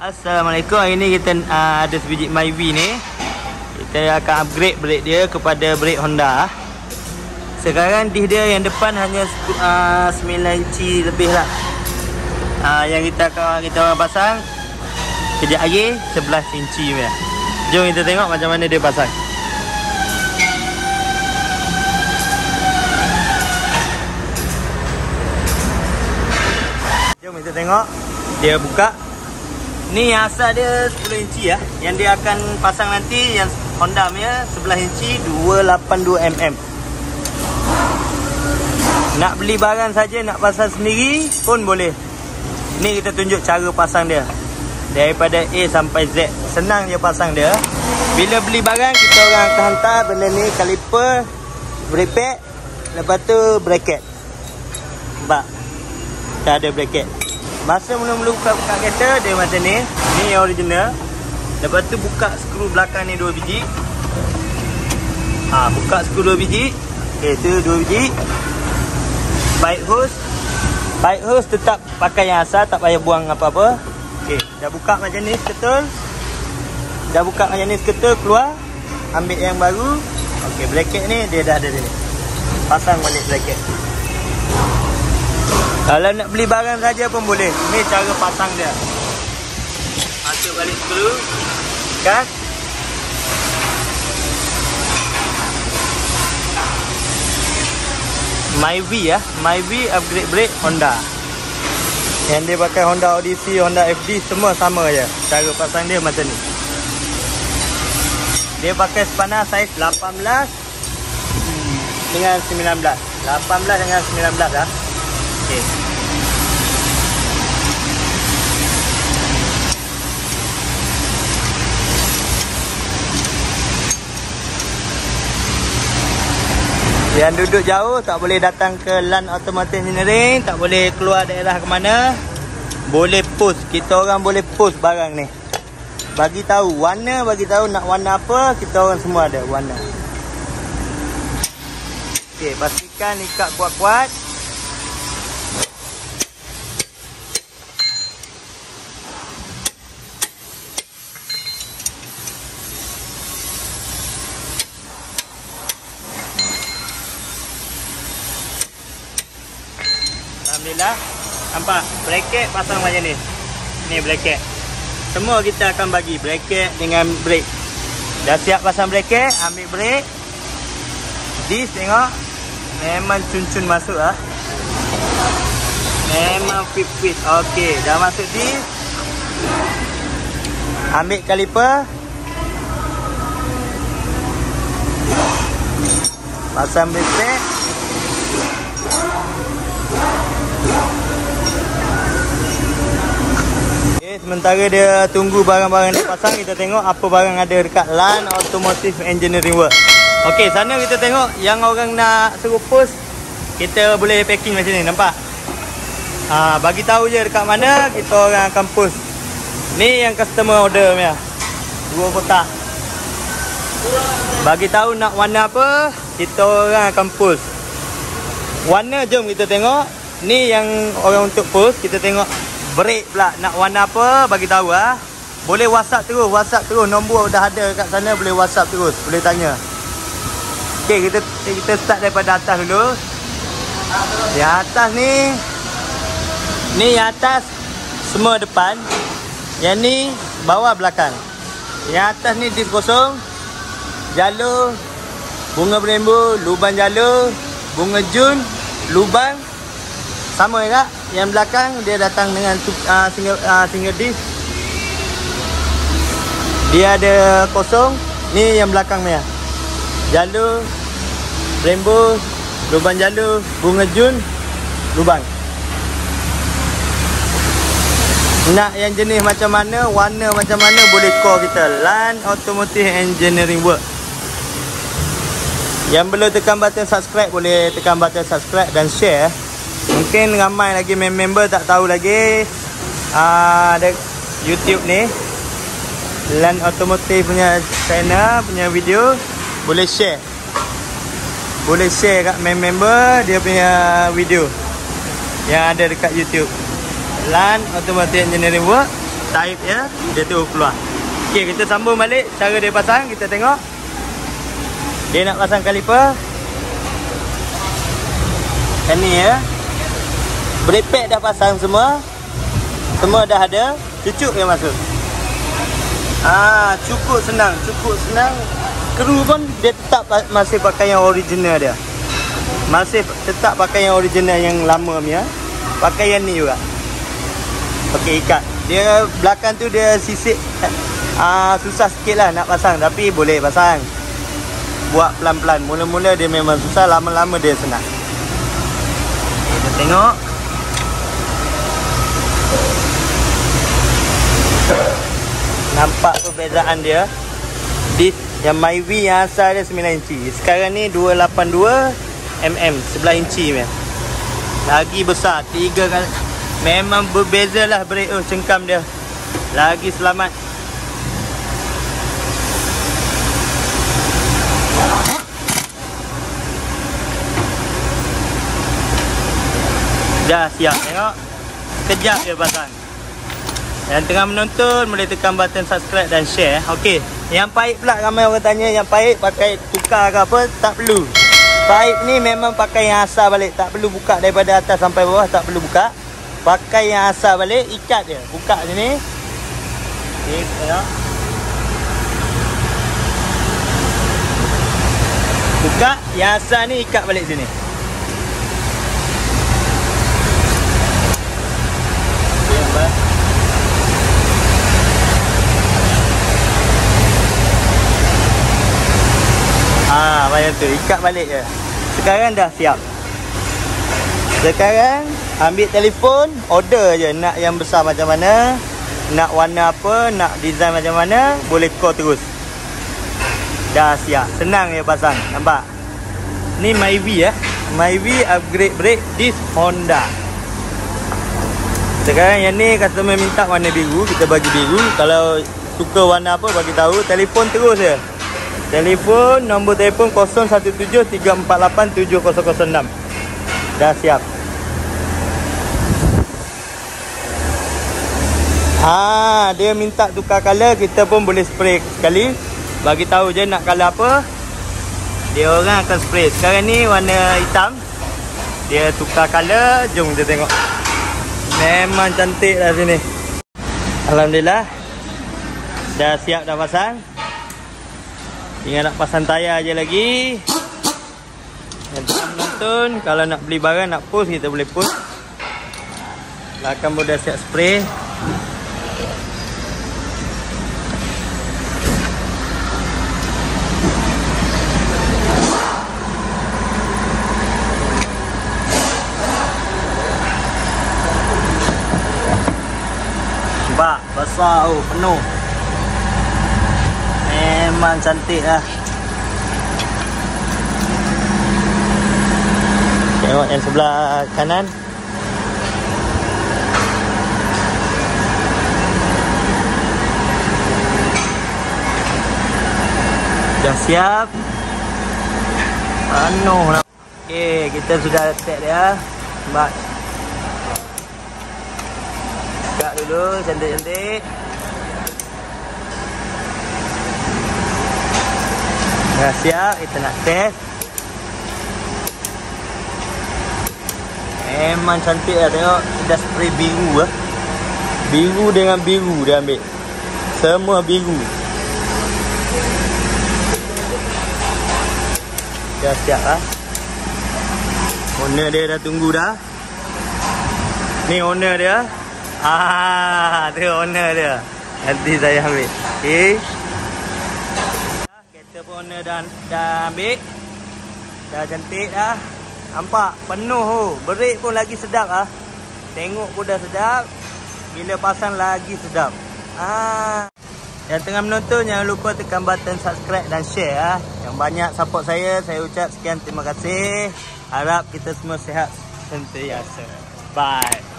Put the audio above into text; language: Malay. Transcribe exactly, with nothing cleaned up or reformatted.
Assalamualaikum. Hari ni kita uh, ada sebiji Myvi ni. Kita akan upgrade brake dia kepada brake Honda. Sekarang disk dia yang depan hanya uh, sembilan inci lebih lah. uh, Yang kita akan kita orang pasang kejap lagi sebelas inci punya. Jom kita tengok macam mana dia pasang. Jom kita tengok dia buka. Ni yang asal dia sepuluh inci ya. Yang dia akan pasang nanti yang Honda punya sebelas inci dua lapan dua milimeter. Nak beli barang saja, nak pasang sendiri pun boleh. Ni kita tunjuk cara pasang dia. Daripada A sampai Z. Senang je pasang dia. Bila beli barang kita orang akan hantar benda ni, kaliper, brake pad, lepas tu bracket. Nampak? Kita ada bracket. Masa mula-mula buka-buka kereta dia macam ni. Ni yang original. Lepas tu buka skru belakang ni dua biji. Ha, buka skru dua biji. Okey, tu dua biji. Pipe hose. Pipe hose tetap pakai yang asal, tak payah buang apa-apa. Okey, dah buka macam ni seketul. Dah buka macam ni seketul, keluar. Ambil yang baru. Okey, bracket ni dia dah ada sini. Pasang balik bracket. Kalau nak beli barang saja pun boleh. Ni cara pasang dia. Masuk balik skru. Gas. Myvi ya. Myvi upgrade brake Honda. Yang dia pakai Honda Odyssey, Honda F D semua sama je. Cara pasang dia macam ni. Dia pakai spanner saiz lapan belas dengan sembilan belas. lapan belas dengan sembilan belas dah. Okay. Yang duduk jauh tak boleh datang ke Lan Automotive Engineering, tak boleh keluar daerah ke mana. Boleh post, kita orang boleh post barang ni. Bagi tahu warna, bagi tahu nak warna apa, kita orang semua ada warna. Okey, pastikan ikat kuat-kuat. Alhamdulillah. Nampak? Bracket pasang macam ni. Ni bracket. Semua kita akan bagi bracket dengan brake. Dah siap pasang bracket, ambil brake. Disk tengok. Memang cun-cun masuk lah. Memang fit-fit. Okey, dah masuk disk. Ambil kaliper. Pasang brake pad. Okay, sementara dia tunggu barang-barang dia pasang, kita tengok apa barang ada dekat Lan Automotive Engineering Work. Okey, sana kita tengok yang orang nak suruh post, kita boleh packing macam ni, nampak? Ha, bagi tahu je dekat mana kita orang akan post. Ni yang customer order punya. Dua kotak. Bagi tahu nak warna apa, kita orang akan post. Warna jom kita tengok. Ni yang orang untuk post, kita tengok brake pula nak warna apa, bagi tahu ah. Boleh WhatsApp terus, WhatsApp terus, nombor dah ada kat sana, boleh WhatsApp terus, boleh tanya. Okey, kita kita start daripada atas dulu. Yang atas ni ni yang atas semua depan. Yang ni bawah belakang. Yang atas ni disk kosong, jalur, bunga berembu, lubang jalur, bunga jun, lubang. Sama juga. Yang belakang dia datang dengan uh, single, uh, single disc. Dia ada kosong. Ni yang belakang ni. Jalur, rainbow, lubang jalur, bunga jun, lubang. Nak yang jenis macam mana, warna macam mana, boleh call kita. Lan Automotive Engineering Work. Yang belum tekan button subscribe, boleh tekan button subscribe dan share. Mungkin ramai lagi member tak tahu lagi uh, ada YouTube ni, Lan Automotive punya channel, punya video. Boleh share. Boleh share kat member dia punya video yang ada dekat YouTube. Lan Automotive Engineering Work. tarik ya, dia tu keluar. Okey, kita sambung balik cara dia pasang, kita tengok. Dia nak pasang kaliper. Yang ni ya. Brake pad dah pasang semua. Semua dah ada. Cucuk yang masuk. Ah, cukup senang, cukup senang. Kru pun dia tetap masih pakai yang original dia. Masih tetap pakai yang original yang lama punya. Pakai yang ni juga. Pakai ikat. Dia belakang tu dia sisik. Ah, susah sikit lah nak pasang, tapi boleh pasang. Buat pelan-pelan. Mula-mula dia memang susah, lama-lama dia senang. Kita tengok. Nampak perbezaan dia. Disc yang Myvi yang asal dia sembilan inci. Sekarang ni dua lapan dua milimeter, sebelas inci punya. Lagi besar, tiga kali. Memang berbeza lah brake oh, cengkam dia. Lagi selamat. Dah siap, tengok. Kejap dia pasang. Yang tengah menonton boleh tekan button subscribe dan share. Okey, yang paip pula ramai orang tanya, yang paip pakai tukar ke apa, tak perlu. Paip ni memang pakai yang asal balik, tak perlu buka daripada atas sampai bawah, tak perlu buka. Pakai yang asal balik, ikat dia. Buka sini. Okey, tengok. Buka, yang asal ni ikat balik sini. Ah, macam tu, ikat balik je. Sekarang dah siap. Sekarang ambil telefon, order je nak yang besar macam mana, nak warna apa, nak design macam mana, boleh call terus. Dah siap. Senang je pasang, nampak? Ni Myvi ya. Myvi upgrade brake disc Honda. Sekarang yang ni customer minta warna biru, kita bagi biru. Kalau suka warna apa bagi tahu, telefon terus je. Telefon, nombor telefon kosong satu tujuh tiga empat lapan tujuh kosong kosong enam. Dah siap. Ah, dia minta tukar color, kita pun boleh spray sekali. Bagi tahu je nak color apa. Dia orang akan spray. Sekarang ni warna hitam. Dia tukar color, jom kita tengok. Memang cantik dah sini. Alhamdulillah. Dah siap dah pasang. Tinggal nak pasang tayar je lagi. Yang tengah menonton, kalau nak beli barang, nak post, kita boleh post. Belakang pun dah siap spray. Nampak? Besar oh, penuh. Memang cantik lah. Tengok yang sebelah kanan. Dah siap. Penuh lah. Okay, kita sudah set dia. Nampak? Buka dulu, cantik-cantik. Dah siap, kita nak test. Memang cantik lah, tengok. Dah spray biru lah. Biru dengan biru dia ambil. Semua biru. Dah siap lah. Owner dia dah tunggu dah. Ni owner dia. Ah, tu owner dia. Nanti saya ambil. Okay. Owner dah, dah ambil. Dah cantik dah. Nampak penuh oh. Brake pun lagi sedap ah. Tengok pun dah sedap. Bila pasang lagi sedap. Ah. Yang tengah menonton, jangan lupa tekan button subscribe dan share ah. Yang banyak support saya, saya ucap sekian terima kasih. Harap kita semua sihat sentiasa. Bye.